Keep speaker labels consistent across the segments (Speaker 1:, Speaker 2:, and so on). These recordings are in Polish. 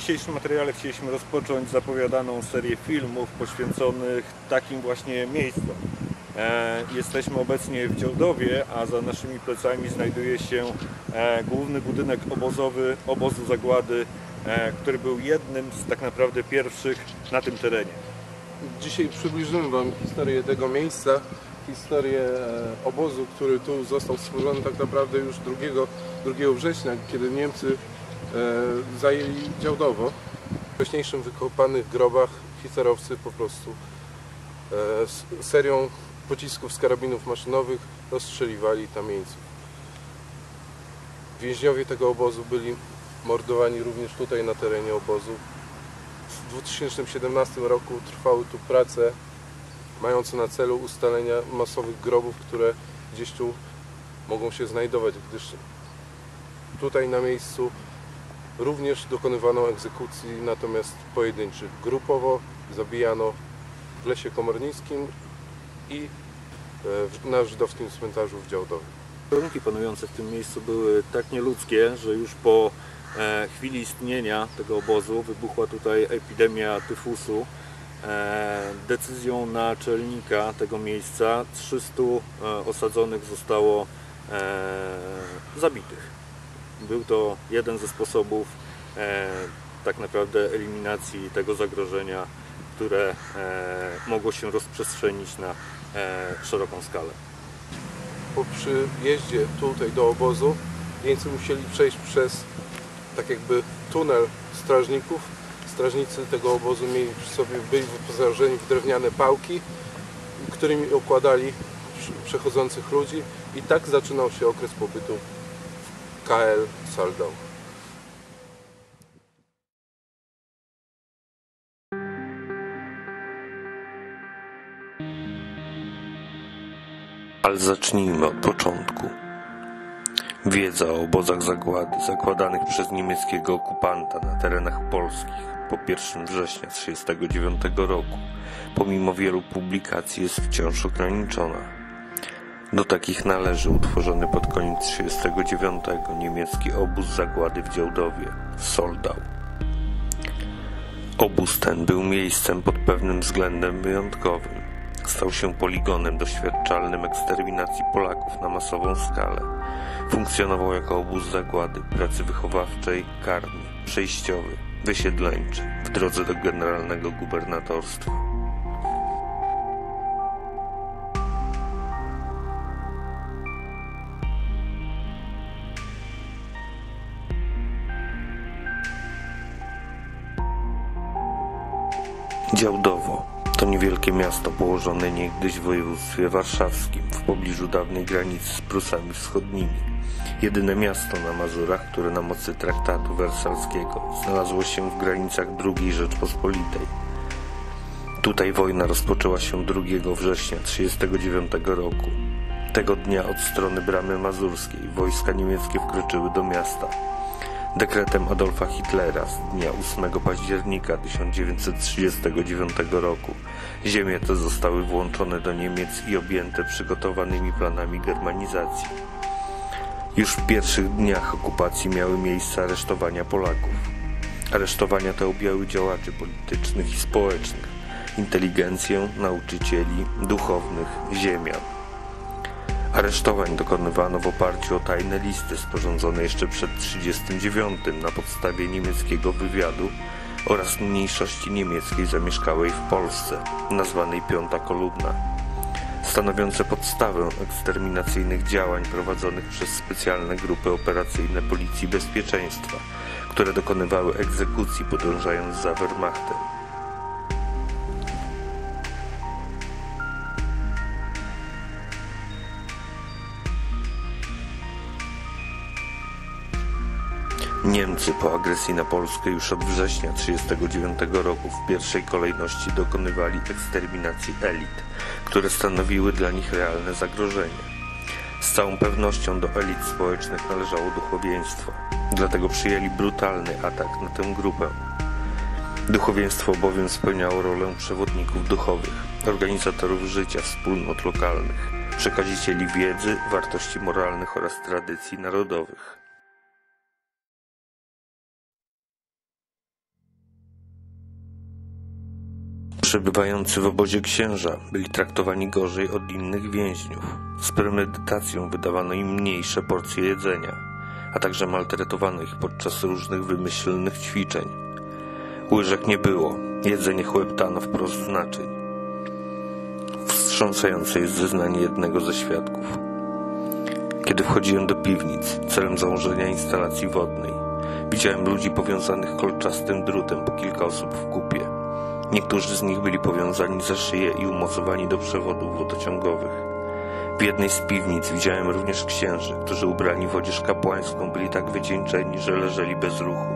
Speaker 1: dzisiejszym materiale chcieliśmy rozpocząć zapowiadaną serię filmów poświęconych takim właśnie miejscom. Jesteśmy obecnie w Działdowie, a za naszymi plecami znajduje się główny budynek obozowy obozu zagłady, który był jednym z tak naprawdę pierwszych na tym terenie.
Speaker 2: Dzisiaj przybliżymy Wam historię tego miejsca, historię obozu, który tu został stworzony tak naprawdę już 2 września, kiedy Niemcy zajęli Działdowo. W wcześniejszym wykopanych grobach hitlerowcy po prostu serią pocisków z karabinów maszynowych rozstrzeliwali tam jeńców. Więźniowie tego obozu byli mordowani również tutaj na terenie obozu. W 2017 roku trwały tu prace mające na celu ustalenia masowych grobów, które gdzieś tu mogą się znajdować, gdyż tutaj na miejscu również dokonywano egzekucji, natomiast pojedynczych. Grupowo zabijano w Lesie Komornickim i na żydowskim cmentarzu w Działdowie.
Speaker 1: Warunki panujące w tym miejscu były tak nieludzkie, że już po chwili istnienia tego obozu wybuchła tutaj epidemia tyfusu. Decyzją naczelnika tego miejsca 300 osadzonych zostało zabitych. Był to jeden ze sposobów tak naprawdę eliminacji tego zagrożenia, które mogło się rozprzestrzenić na szeroką skalę.
Speaker 2: Po przyjeździe tutaj do obozu jeńcy musieli przejść przez tak jakby tunel strażników. Strażnicy tego obozu byli wyposażeni w drewniane pałki, którymi okładali przechodzących ludzi, i tak zaczynał się okres pobytu w KL Soldau.
Speaker 3: Ale zacznijmy od początku. Wiedza o obozach zagłady zakładanych przez niemieckiego okupanta na terenach polskich po 1 września 1939 roku, pomimo wielu publikacji, jest wciąż ograniczona. Do takich należy utworzony pod koniec 1939 niemiecki obóz zagłady w Działdowie, Soldau. Obóz ten był miejscem pod pewnym względem wyjątkowym. Stał się poligonem doświadczalnym eksterminacji Polaków na masową skalę. Funkcjonował jako obóz zagłady, pracy wychowawczej, karny, przejściowy, wysiedleńczy w drodze do generalnego gubernatorstwa. Działdowo to niewielkie miasto położone niegdyś w województwie warszawskim, w pobliżu dawnej granicy z Prusami Wschodnimi. Jedyne miasto na Mazurach, które na mocy traktatu wersalskiego znalazło się w granicach II Rzeczpospolitej. Tutaj wojna rozpoczęła się 2 września 1939 roku. Tego dnia od strony Bramy Mazurskiej wojska niemieckie wkroczyły do miasta. Dekretem Adolfa Hitlera z dnia 8 października 1939 roku ziemie te zostały włączone do Niemiec i objęte przygotowanymi planami germanizacji. Już w pierwszych dniach okupacji miały miejsce aresztowania Polaków. Aresztowania te objały działaczy politycznych i społecznych, inteligencję, nauczycieli, duchownych, ziemian. Aresztowań dokonywano w oparciu o tajne listy sporządzone jeszcze przed 1939 na podstawie niemieckiego wywiadu oraz mniejszości niemieckiej zamieszkałej w Polsce, nazwanej Piąta Kolumna, stanowiące podstawę eksterminacyjnych działań prowadzonych przez specjalne grupy operacyjne Policji Bezpieczeństwa, które dokonywały egzekucji podążając za Wehrmachtem. Niemcy po agresji na Polskę już od września 1939 roku w pierwszej kolejności dokonywali eksterminacji elit, które stanowiły dla nich realne zagrożenie. Z całą pewnością do elit społecznych należało duchowieństwo, dlatego przyjęli brutalny atak na tę grupę. Duchowieństwo bowiem spełniało rolę przewodników duchowych, organizatorów życia wspólnot lokalnych, przekazicieli wiedzy, wartości moralnych oraz tradycji narodowych. Przebywający w obozie księża byli traktowani gorzej od innych więźniów. Z premedytacją wydawano im mniejsze porcje jedzenia, a także maltretowano ich podczas różnych wymyślnych ćwiczeń. Łyżek nie było, jedzenie chłeptano wprost z naczyń. Wstrząsające jest zeznanie jednego ze świadków. Kiedy wchodziłem do piwnic celem założenia instalacji wodnej, widziałem ludzi powiązanych kolczastym drutem, po kilka osób w kupie. Niektórzy z nich byli powiązani za szyję i umocowani do przewodów wodociągowych. W jednej z piwnic widziałem również księży, którzy ubrani w odzież kapłańską byli tak wycieńczeni, że leżeli bez ruchu.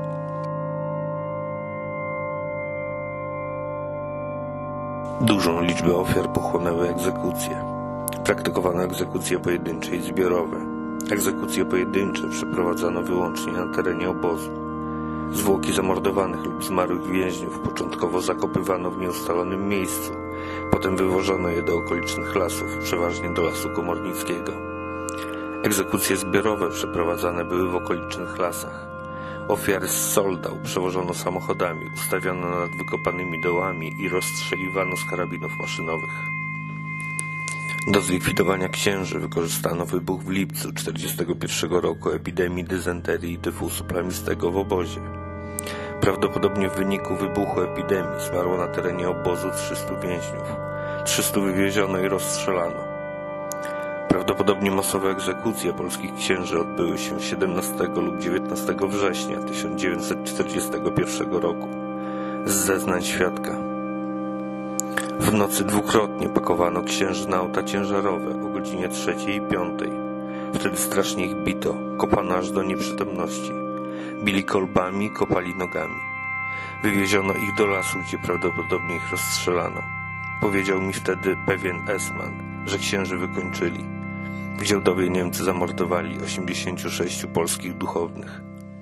Speaker 3: Dużą liczbę ofiar pochłonęły egzekucje. Praktykowano egzekucje pojedyncze i zbiorowe. Egzekucje pojedyncze przeprowadzano wyłącznie na terenie obozu. Zwłoki zamordowanych lub zmarłych więźniów początkowo zakopywano w nieustalonym miejscu, potem wywożono je do okolicznych lasów, przeważnie do Lasu Komornickiego. Egzekucje zbiorowe przeprowadzane były w okolicznych lasach. Ofiary z Soldał przewożono samochodami, ustawiono nad wykopanymi dołami i rozstrzeliwano z karabinów maszynowych. Do zlikwidowania księży wykorzystano wybuch w lipcu 1941 roku epidemii dysenterii i tyfusu plamistego w obozie. Prawdopodobnie w wyniku wybuchu epidemii zmarło na terenie obozu 300 więźniów. 300 wywieziono i rozstrzelano. Prawdopodobnie masowe egzekucje polskich księży odbyły się 17 lub 19 września 1941 roku. Z zeznań świadka. W nocy dwukrotnie pakowano księży na auta ciężarowe o godzinie 3 i 5. Wtedy strasznie ich bito, kopano aż do nieprzytomności. Bili kolbami, kopali nogami. Wywieziono ich do lasu, gdzie prawdopodobnie ich rozstrzelano. Powiedział mi wtedy pewien Esman, że księży wykończyli. W Działdowie Niemcy zamordowali 86 polskich duchownych.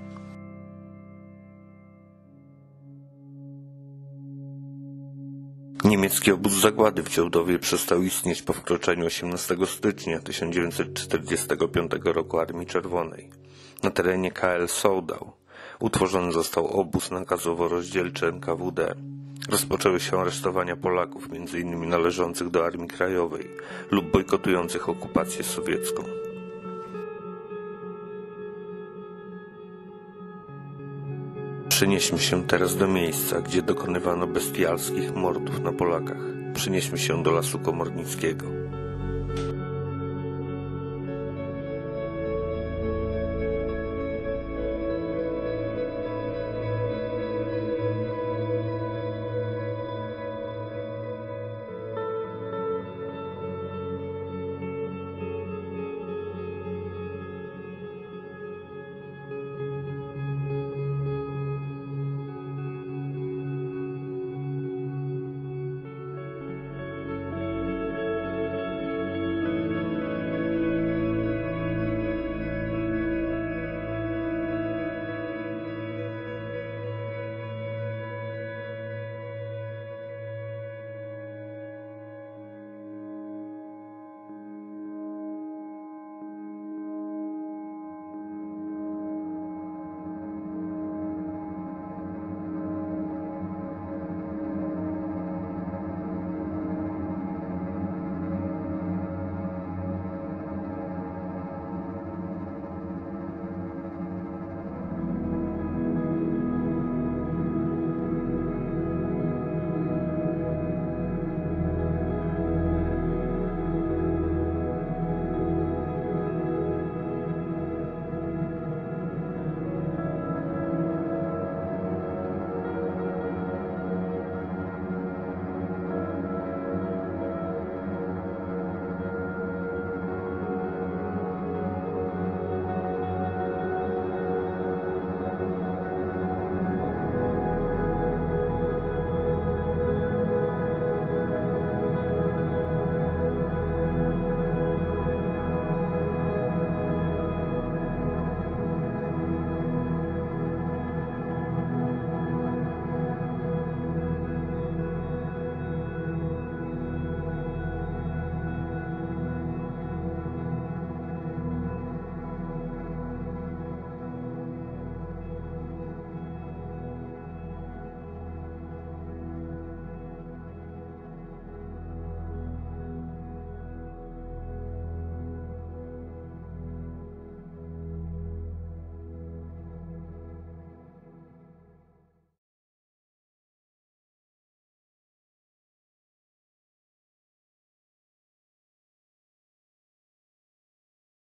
Speaker 3: Niemiecki obóz zagłady w Działdowie przestał istnieć po wkroczeniu 18 stycznia 1945 roku Armii Czerwonej. Na terenie KL Soldał utworzony został obóz nakazowo-rozdzielczy NKWD. Rozpoczęły się aresztowania Polaków, m.in. należących do Armii Krajowej lub bojkotujących okupację sowiecką. Przenieśmy się teraz do miejsca, gdzie dokonywano bestialskich mordów na Polakach. Przenieśmy się do Lasu Komornickiego.